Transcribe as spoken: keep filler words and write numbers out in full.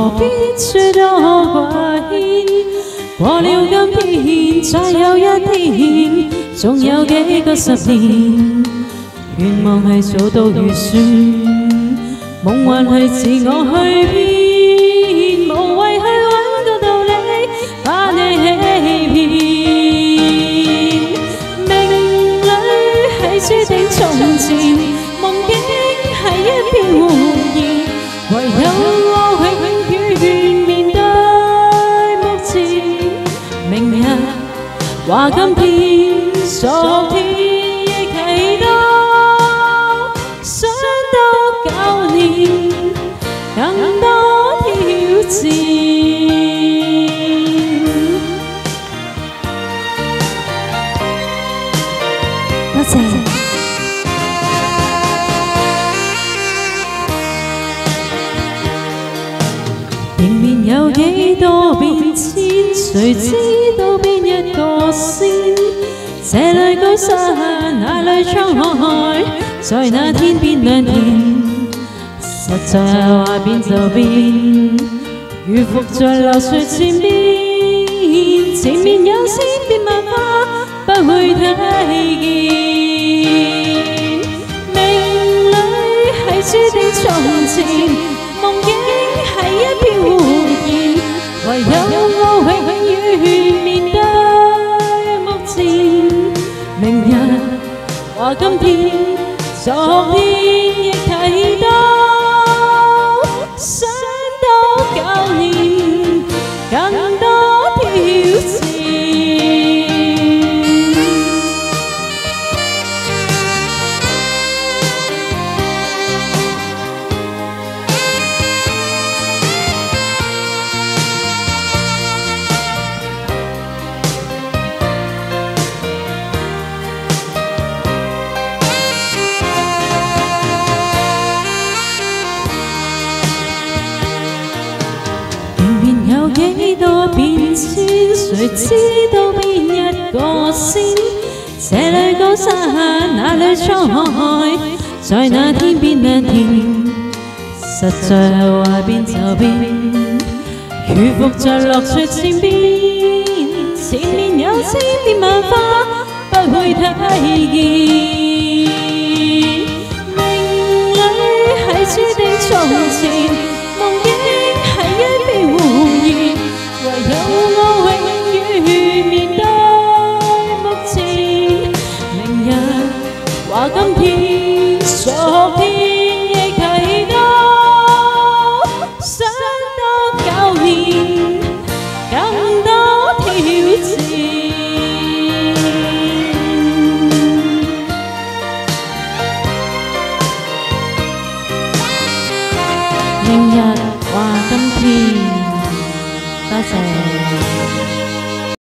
何必說多掛牽？過了今天，再有一天，仲有幾個十年，願望係做到預算，夢幻係自我去編，無謂去揾個道理把你欺騙。命裏係注定從前，夢境係一片胡言，唯有我永遠面對目前。明日話今天，昨天亦祈禱，想到舊年更多挑戰。多謝。迎面有幾多變遷，誰知道邊一個先？這裏高山，那裏滄海，在那天邊兩天，實在係話變就變，如伏在流水前面，前面有千變萬化，不會睇見。命裏係注定從前，夢境係一片胡言，唯有我永遠面對目前。明日話今天，昨天亦提到，想到舊年更多挑戰。有幾多變遷，誰知道邊一個先？這裏高山，那裏滄海，在那天邊兩天，實在係話變就變，如伏在落雪前邊，前面有千變萬化，不會睇見。命裏係注定從前，夢境係一片胡言，唯有我永遠面對目前。明日話今天，昨天亦提到，想到舊年更多挑戰。明日